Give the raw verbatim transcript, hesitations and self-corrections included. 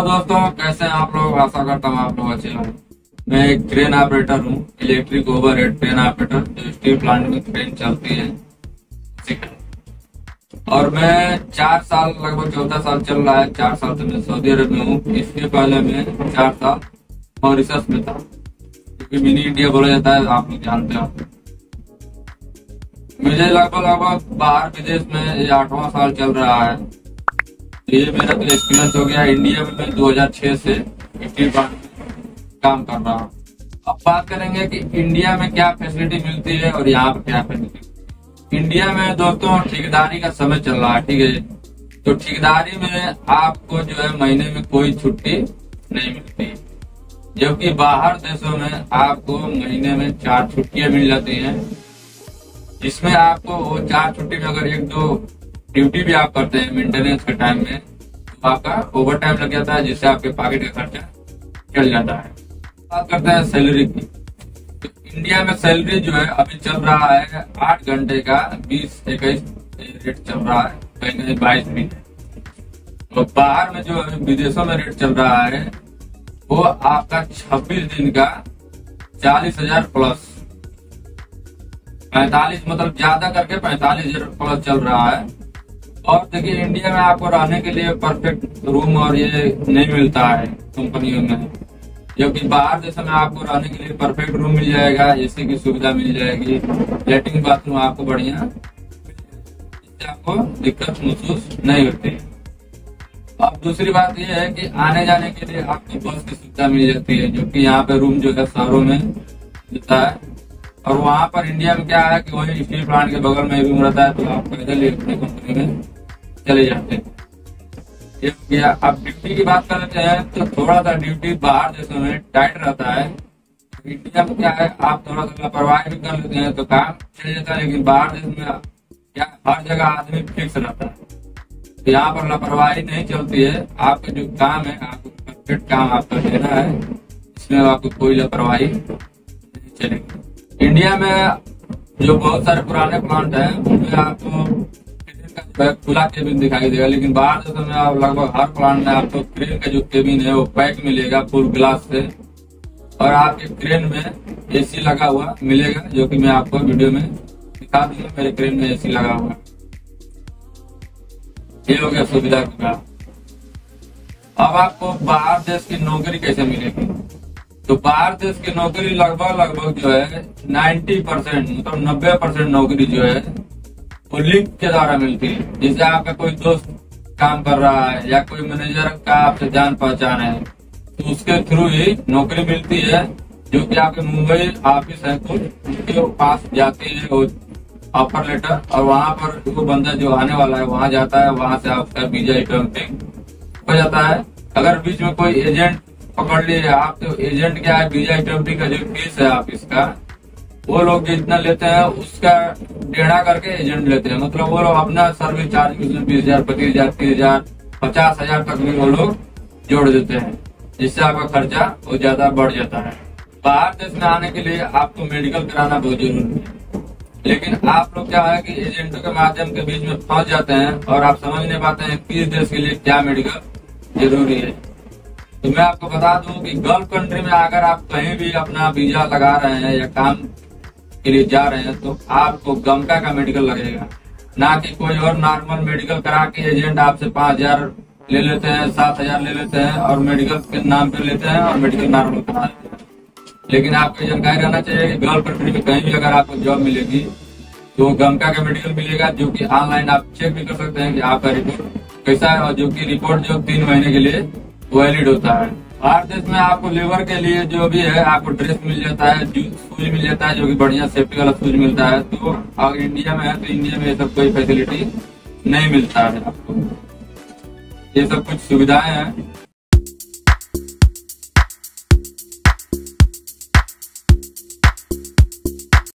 दोस्तों, कैसे हैं आप लोग। आशा करता हूँ आप लोग अच्छे होंगे। मैं एक क्रेन ऑपरेटर हूँ, इलेक्ट्रिक ओवरहेड क्रेन ऑपरेटर, जो स्टील प्लांट में क्रेन चलती है। और मैं चार साल लगभग चौदह साल चल रहा है, चार साल से मैं सऊदी अरब में हूँ। इसके पहले मैं चार साल मॉरिशस में था, क्योंकि मिनी इंडिया बोला जाता है, आप लोग जानते हो। मुझे लगभग लगभग बाहर विदेश में ये आठवां साल चल रहा है। ये मेरा तो एक्सपीरियंस हो गया। इंडिया में मैं दो हज़ार छह से स्टील प्लांट में काम कर रहा हूँ। अब बात करेंगे कि इंडिया में क्या फैसिलिटी मिलती है और यहाँ पर क्या फैसिलिटी। इंडिया में दोस्तों ठेकेदारी का समय चल रहा है, ठीक है। तो ठेकेदारी में आपको जो है महीने में कोई छुट्टी नहीं मिलती, जबकि बाहर देशों में आपको महीने में चार छुट्टियां मिल जाती हैं। जिसमें आपको वो चार छुट्टी में अगर एक दो ड्यूटी भी आप करते हैं मेंटेनेंस के टाइम में, तो आपका ओवर टाइम लग जाता है, जिससे आपके पॉकेट का खर्चा चल जाता है। बात करते हैं सैलरी की। तो इंडिया में सैलरी जो है अभी चल रहा है आठ घंटे का बीस इक्कीस रेट चल रहा है, कहीं कहीं बाईस भी। तो बाहर में जो विदेशों में रेट चल रहा है वो आपका छब्बीस दिन का चालीस हजार प्लस पैंतालीस, मतलब ज्यादा करके पैंतालीस हजार प्लस चल रहा है। और देखिए, इंडिया में आपको रहने के लिए परफेक्ट रूम और ये नहीं मिलता है कंपनियों में, जबकि बाहर देशों में आपको रहने के लिए परफेक्ट रूम मिल जाएगा, एसी की सुविधा मिल जाएगी, लैट्रिन बाथरूम आपको बढ़िया, इससे आपको दिक्कत महसूस नहीं होती। अब दूसरी बात यह है कि आने जाने के लिए आपको बस की सुविधा मिल जाती है, जो कि यहाँ पे रूम जो है शहरों में मिलता है। और वहाँ पर इंडिया में क्या है कि वही स्टील प्लांट के बगल में रूम रहता है, तो आप पैदल ही अपनी कंपनी में चले जाते हैं। अब ड्यूटी की बात कर लेते हैं, तो थोड़ा सा ड्यूटी बाहर देशों में टाइट रहता है। इंडिया में क्या है, आप थोड़ा सा लापरवाही भी कर लेते हैं तो काम चल जाता है, लेकिन बाहर देश में क्या हर जगह आदमी फिक्स रहता है। तो यहाँ पर लापरवाही नहीं चलती है। आपका जो काम है, आपको परफेक्ट काम आपका देना है, इसमें आपको कोई लापरवाही नहीं चलेगी। इंडिया में जो बहुत सारे पुराने प्लांट हैं उनमें आपको खुला केबिन दिखाई देगा, लेकिन बाहर देशों में आप लगभग हर प्लांट में आपको क्रेन का जो केबिन है वो पैक मिलेगा फुल ग्लास से। और आपके क्रेन में एसी लगा हुआ मिलेगा, जो कि मैं आपको वीडियो में दिखा दूंगा। मेरे क्रेन में एसी लगा हुआ, ये हो गया सुविधा का। अब आपको बाहर देश की नौकरी कैसे मिलेगी। तो बाहर देश की नौकरी लगभग लगभग जो है नब्बे परसेंट, मतलब नब्बे परसेंट नौकरी जो है वो लिंक के द्वारा मिलती है। जैसे आपका कोई दोस्त काम कर रहा है या कोई मैनेजर का आपसे जान पहचान है, तो उसके थ्रू ही नौकरी मिलती है, जो कि आपके मुंबई ऑफिस है कुछ, उसके पास जाती है वो ऑफर लेटर, और वहाँ पर वो बंदा जो आने वाला है वहाँ जाता है, वहाँ से आपका वीजा स्टैंपिंग हो जाता है। अगर बीच में कोई एजेंट पकड़ लिए आप, तो एजेंट क्या है, वीजा स्टैंपिंग का जो फीस है ऑफिस का, वो लोग जितना लेते हैं उसका डेढ़ा करके एजेंट लेते हैं। मतलब वो लोग अपना सर्विस चार्ज उसमें बीस हजार पच्चीस हजार तीस हजार पचास हजार तक भी वो लोग जोड़ देते हैं, जिससे आपका खर्चा वो ज्यादा बढ़ जाता है। बाहर देश में आने के लिए आपको मेडिकल कराना बहुत जरूरी है, लेकिन आप लोग क्या है कि एजेंटों के माध्यम के बीच में फंस जाते हैं और आप समझ नहीं पाते हैं किस देश के लिए क्या मेडिकल जरूरी है। तो मैं आपको बता दूं कि गल्फ कंट्री में अगर आप कहीं भी अपना वीजा लगा रहे हैं या काम के लिए जा रहे हैं, तो आपको गमका का मेडिकल लगेगा, ना कि कोई और नॉर्मल मेडिकल करा के एजेंट आपसे पाँच हजार ले लेते हैं, सात हजार ले लेते हैं और मेडिकल के नाम पे लेते हैं और मेडिकल नॉर्मल करा लेते हैं। लेकिन आपको जानकारी रहना चाहिए कि गल्फ कंट्री में कहीं भी अगर आपको जॉब मिलेगी तो गमका का मेडिकल मिलेगा, जो कि ऑनलाइन आप चेक भी कर सकते हैं कि आपका रिपोर्ट कैसा है, और जो की रिपोर्ट जो तीन महीने के लिए वैलिड होता है। बाहर देश में आपको लेबर के लिए जो भी है आपको ड्रेस मिल जाता है, शूज मिल जाता है, जो कि बढ़िया सेफ्टी वाला शूज मिलता है। तो अगर इंडिया में है तो इंडिया में ये सब कोई फैसिलिटी नहीं मिलता है आपको। ये सब कुछ सुविधाएं हैं